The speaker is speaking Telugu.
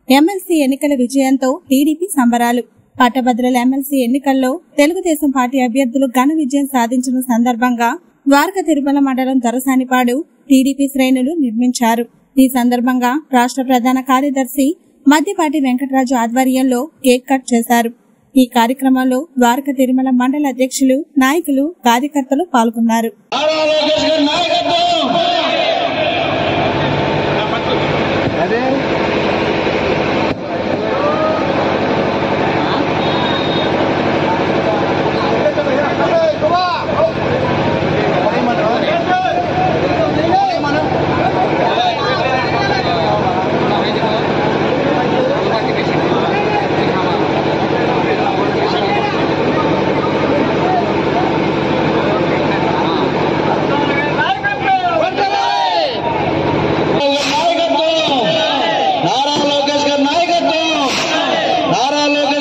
ఎమ్మెల్సీ ఎన్నికల విజయంతో టీడీపీ సంబరాలు. పట్టభద్రుల ఎమ్మెల్సీ ఎన్నికల్లో తెలుగుదేశం పార్టీ అభ్యర్థులు ఘన విజయం సాధించిన సందర్భంగా ద్వారకా తిరుమల మండలం దొరసానిపాడు టీడీపీ శ్రేణులు నిర్మించారు. ఈ సందర్భంగా రాష్ట్ర ప్రధాన కార్యదర్శి మద్దిపాటి వెంకటరాజు ఆధ్వర్యంలో కేక్ కట్ చేశారు. ఈ కార్యక్రమంలో ద్వారకా తిరుమల మండల అధ్యక్షులు, నాయకులు, కార్యకర్తలు పాల్గొన్నారు. నారా లోకేష్